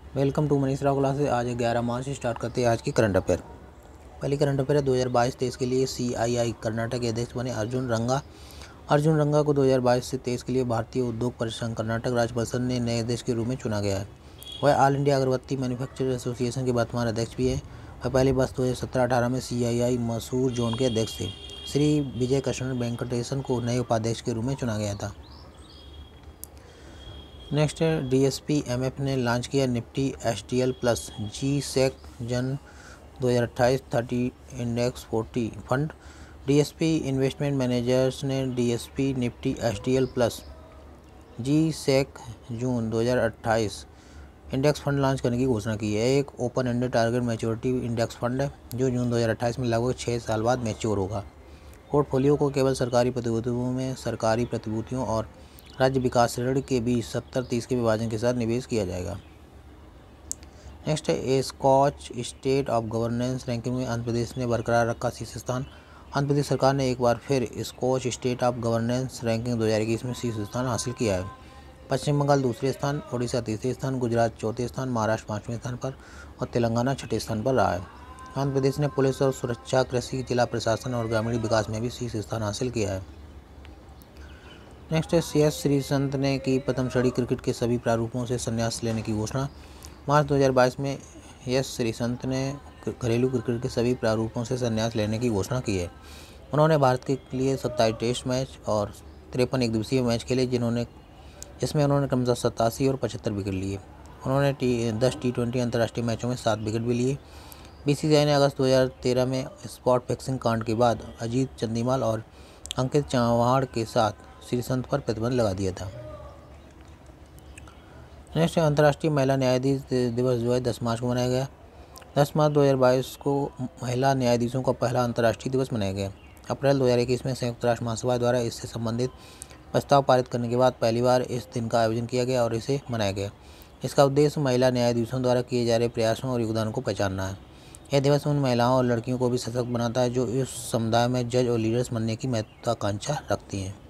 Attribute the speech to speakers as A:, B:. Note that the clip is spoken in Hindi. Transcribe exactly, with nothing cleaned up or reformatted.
A: Welcome to Manish Rao classes. आज ग्यारह मार्च से स्टार्ट करते हैं आज की करंट अफेयर। पहली करंट अफेयर है दो हज़ार बाईस तेईस के लिए सी आई आई कर्नाटक के अध्यक्ष बने अर्जुन रंगा। अर्जुन रंगा को दो हज़ार बाईस से तेईस के लिए भारतीय उद्योग परिसंघ कर्नाटक राज्य परिषद ने नए अध्यक्ष के रूप में चुना गया है। वह all India Agarbatti manufacturers association के वर्तमान अध्यक्ष भी है। वह पहली बार दो हज़ार सत्रह अठारह में सी आई आई मैसूर जोन के अध्यक्ष थे। श्री विजय कृष्णन वेंकटेशन को नए उपाध्यक्ष के रूप में चुना गया था। नेक्स्ट है D S P M F ने लॉन्च किया Nifty H D L plus G sec जन दो हज़ार अट्ठाईस thirty index forty fund. D S P investment managers ने D S P Nifty H D L plus G sec जून दो हज़ार अट्ठाईस इंडेक्स फंड लॉन्च करने की घोषणा की है। एक open ended target maturity index fund है जो जून दो हज़ार अट्ठाईस में लगभग छः साल बाद मैच्योर होगा। पोर्टफोलियो को केवल सरकारी प्रतिभूतियों में सरकारी प्रतिभूतियों और राज्य विकास ऋण के बीच सत्तर तीस के विभाजन के साथ निवेश किया जाएगा। नेक्स्ट है a Skoch state of governance ranking में आंध्र प्रदेश ने बरकरार रखा शीर्ष स्थान। आंध्र प्रदेश सरकार ने एक बार फिर Skoch state of governance ranking दो हज़ार इक्कीस में शीर्ष स्थान हासिल किया है। पश्चिम बंगाल दूसरे स्थान, ओडिशा तीसरे स्थान, गुजरात चौथे स्थान, महाराष्ट्र पाँचवें स्थान पर और तेलंगाना छठे स्थान पर रहा है। आंध्र प्रदेश ने पुलिस और सुरक्षा, कृषि, जिला प्रशासन और ग्रामीण विकास में भी शीर्ष स्थान हासिल किया है। नेक्स्ट है सी एस श्रीसंत ने की प्रथम श्रेणी क्रिकेट के सभी प्रारूपों से संन्यास लेने की घोषणा। मार्च दो हज़ार बाईस में एस श्रीसंत ने घरेलू क्रिकेट के सभी प्रारूपों से संन्यास लेने की घोषणा की है। उन्होंने भारत के लिए सत्ताईस टेस्ट मैच और तिरपन एक दिवसीय मैच खेले जिन्होंने जिसमें उन्होंने क्रमशः सतासी और पचहत्तर विकेट लिए। उन्होंने टी दस टी ट्वेंटी अंतर्राष्ट्रीय मैचों में सात विकेट भी लिए। बी सी सी आई ने अगस्त दो हज़ार तेरह में स्पॉट फिक्सिंग कांड के बाद अजीत चंदीमाल और अंकित चव्हाण के साथ श्रीसंत पर प्रतिबंध लगा दिया था। नेक्स्ट अंतर्राष्ट्रीय महिला न्यायाधीश दिवस जो है दस मार्च को मनाया गया। दस मार्च दो हज़ार बाईस को महिला न्यायाधीशों का पहला अंतर्राष्ट्रीय दिवस मनाया गया। अप्रैल दो हज़ार इक्कीस में संयुक्त राष्ट्र महासभा द्वारा इससे संबंधित प्रस्ताव पारित करने के बाद पहली बार इस दिन का आयोजन किया गया और इसे मनाया गया। इसका उद्देश्य महिला न्यायाधीशों द्वारा किए जा रहे प्रयासों और योगदान को पहचानना है। यह दिवस उन महिलाओं और लड़कियों को भी सशक्त बनाता है जो इस समुदाय में जज और लीडर्स बनने की महत्वाकांक्षा रखती हैं।